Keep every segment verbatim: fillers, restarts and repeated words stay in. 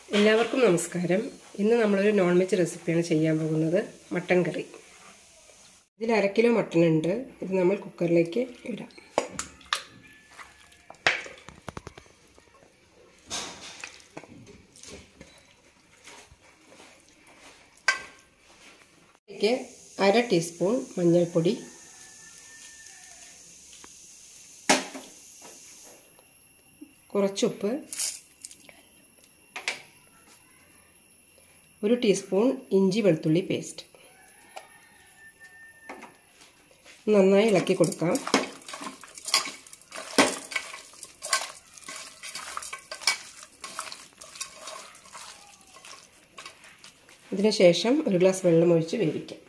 എല്ലാവർക്കും നമസ്കാരം. ഇന്ന് നമ്മളൊരു നോൺ വെജ് റെസിപ്പിയാണ് ചെയ്യാൻ പോകുന്നത്, മട്ടൻ കറി. ഇതിൽ അര കിലോ മട്ടൺ ഉണ്ട്. ഇത് നമ്മൾ കുക്കറിലേക്ക് ഇടാം. ഇതിലേക്ക് അര ടീസ്പൂൺ മഞ്ഞൾപ്പൊടി, കുറച്ചുപ്പ്, ഒരു ടീസ്പൂൺ ഇഞ്ചി വെളുത്തുള്ളി പേസ്റ്റ്. നന്നായി ഇളക്കി കൊടുക്കാം. ഇതിനുശേഷം ഒരു ഗ്ലാസ് വെള്ളം ഒഴിച്ച് വേവിക്കാം.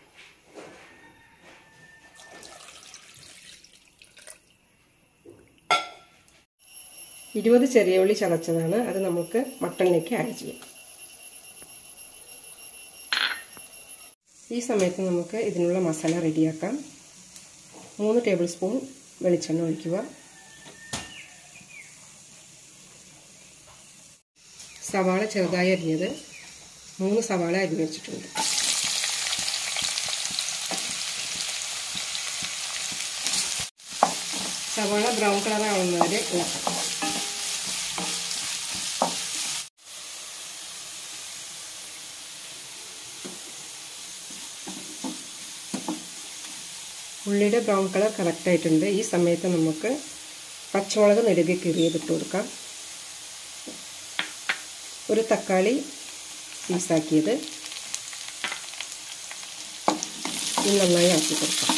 ഇരുപത് ചെറിയ ഉള്ളി ചതച്ചതാണ്, അത് നമുക്ക് മട്ടണിലേക്ക് ആഡ് ചെയ്യാം. ഈ സമയത്ത് നമുക്ക് ഇതിനുള്ള മസാല റെഡിയാക്കാം. മൂന്ന് ടേബിൾ സ്പൂൺ വെളിച്ചെണ്ണ ഒഴിക്കുക. സവാള ചെറുതായി അരിഞ്ഞത്, മൂന്ന് സവാള അരിഞ്ഞ് വെച്ചിട്ടുണ്ട്. സവാള ബ്രൗൺ കളർ ആവുന്നവരെ ഇളക്കാം. ഉള്ളിയുടെ ബ്രൗൺ കളർ കറക്റ്റായിട്ടുണ്ട്. ഈ സമയത്ത് നമുക്ക് പച്ചമുളക് നെടുകെ കീറിയതിട്ട് കൊടുക്കാം. ഒരു തക്കാളി പീസാക്കിയത് നന്നായി ആക്കി കൊടുക്കാം.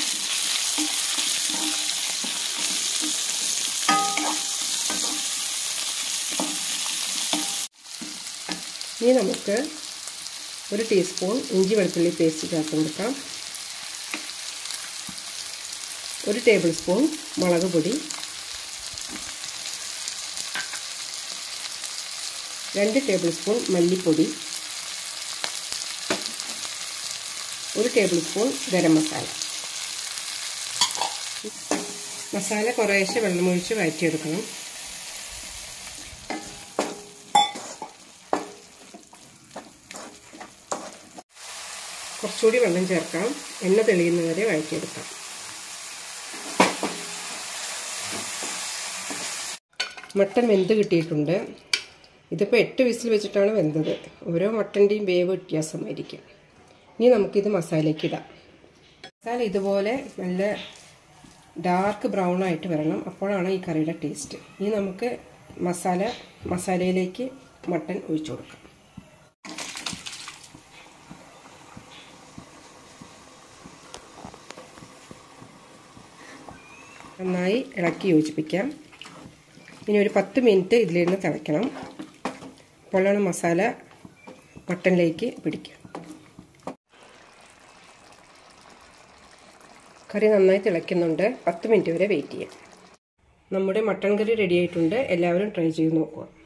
ഇനി നമുക്ക് ഒരു ടീസ്പൂൺ ഇഞ്ചി വെളുത്തുള്ളി പേസ്റ്റ് ചേർത്ത് കൊടുക്കാം. ഒരു ടേബിൾ സ്പൂൺ മുളക് പൊടി, രണ്ട് ടേബിൾ സ്പൂൺ മല്ലിപ്പൊടി, ഒരു ടേബിൾ സ്പൂൺ ഗരം മസാല. മസാല കുറേശ്ശെ വെള്ളമൊഴിച്ച് വഴറ്റിയെടുക്കണം. കുറച്ചുകൂടി വെള്ളം ചേർക്കാം. എണ്ണ തെളിയുന്നവരെ വഴറ്റിയെടുക്കാം. മട്ടൻ വെന്ത് കിട്ടിയിട്ടുണ്ട്. ഇതിപ്പോൾ എട്ട് വിസിൽ വെച്ചിട്ടാണ് വെന്തത്. ഓരോ മട്ടൻ്റെയും വേവ് വ്യത്യാസമായിരിക്കും. ഇനി നമുക്കിത് മസാലയ്ക്ക് ഇടാം. മസാല ഇതുപോലെ നല്ല ഡാർക്ക് ബ്രൗൺ ആയിട്ട് വരണം. അപ്പോഴാണ് ഈ കറിയുടെ ടേസ്റ്റ്. ഇനി നമുക്ക് മസാല മസാലയിലേക്ക് മട്ടൻ ഒഴിച്ചു കൊടുക്കാം. നന്നായി ഇളക്കി യോജിപ്പിക്കാം. ഇനി ഒരു പത്ത് മിനിറ്റ് ഇതിലിരുന്ന് തിളയ്ക്കണം. അപ്പോഴാണ് മസാല മട്ടനിലേക്ക് പിടിക്കുക. കറി നന്നായി തിളയ്ക്കുന്നുണ്ട്. പത്ത് മിനിറ്റ് വരെ വെയിറ്റ് ചെയ്യാം. നമ്മുടെ മട്ടൻ കറി റെഡി ആയിട്ടുണ്ട്. എല്ലാവരും ട്രൈ ചെയ്ത് നോക്കുക.